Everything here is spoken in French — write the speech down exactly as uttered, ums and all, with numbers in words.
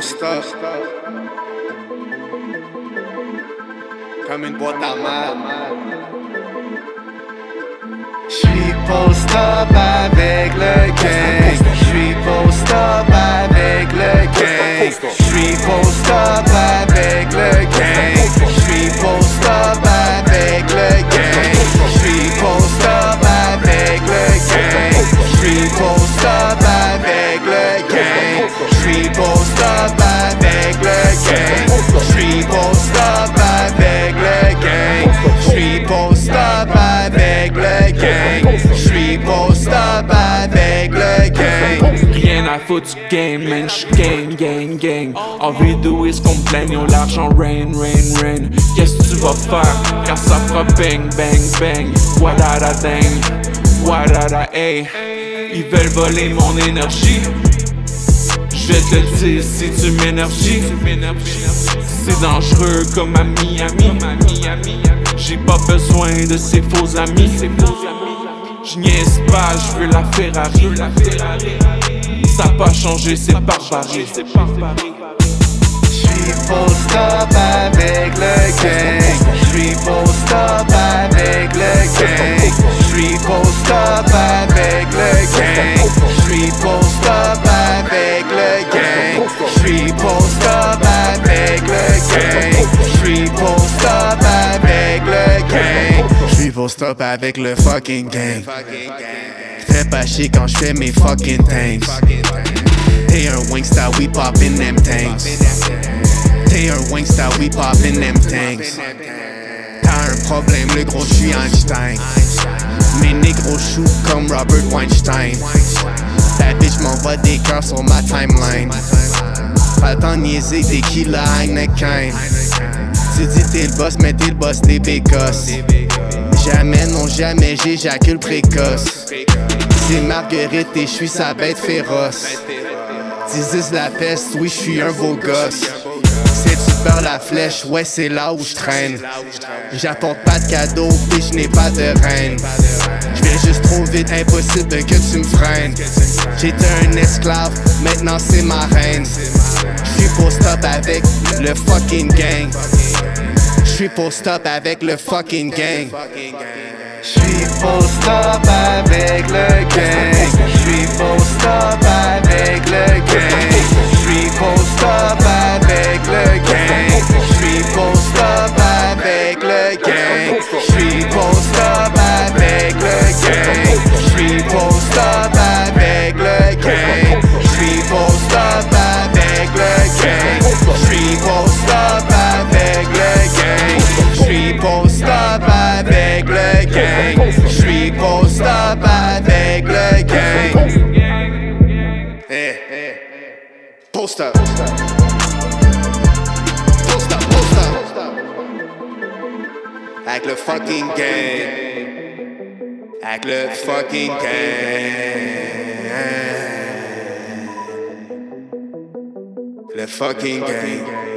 post-up. Comme une boîte à mal. J'suis post-up avec le gang. J'suis post-up avec le gang. J'suis post-up avec le gang. J'suis post-up avec le gang. J'suis post-up avec le gang. J'suis post-up avec le gang. J'suis post-up avec le gang. J'suis post-up avec le gang. J'suis post-up avec le gang. J'suis post-up avec le gang. Rien à foutre du game, man, j'suis gang, gang, gang. Envie de où est-ce qu'on me plaigne, oh l'argent rain, rain, rain. Qu'est-ce que tu vas faire, car ça fera bang, bang, bang. Wadada dang, wadada hey. Ils veulent voler mon énergie. Je vais te le dire si tu m'énergies. C'est dangereux comme à Miami. J'ai pas besoin de ces faux amis. Je niaise pas, je veux la Ferrari. Ça a pas changé, c'est barbarie. J'suis post-up avec le gang. J'suis post-up avec le gang. J'suis post-up avec le gang. J'suis post-up avec le gang. J'suis post-up avec le gang. J'suis post-up avec le gang. J'suis post-up avec le fucking gang. Fais pas chier quand j'fais mes fucking things. T'es un wingsta, we poppin' them tanks. T'es un wingsta, we poppin' them tanks. T'as un problème, le gros, j'suis Einstein. Mes négros chou comme Robert Weinstein. Ta bitch m'envoie des cœurs sur ma timeline. Pas le temps de niaiser, t'es qui la Heineken. Tu dis t'es le boss, mais t'es le boss des bécosses. Jamais, non jamais, j'éjacule précoce. C'est Marguerite et j'suis sa bête féroce. Dix la peste, oui j'suis un beau gosse. C'est tu perds la flèche, ouais c'est là où j'traîne. J'apporte pas de cadeaux, puis j'n'ai pas de reine. J'viens juste trop vite, impossible que tu me freines. J'étais un esclave, maintenant c'est ma reine. J'suis post-up avec le fucking gang. J'suis post-up avec le fucking gang. J'suis post-up avec le gang. J'suis post-up avec le gang. J'suis post-up avec le gang. J'suis post-up avec le gang. J'suis post-up avec le gang. J'suis post-up avec le gang. J'suis post-up avec le gang. J'suis post-up avec le gang. J'suis post-up avec le gang. J'suis post-up avec le gang. Hey, hey, post-up. Post-up, post-up. Avec le fucking gang. Avec le fucking gang. Le fucking gang.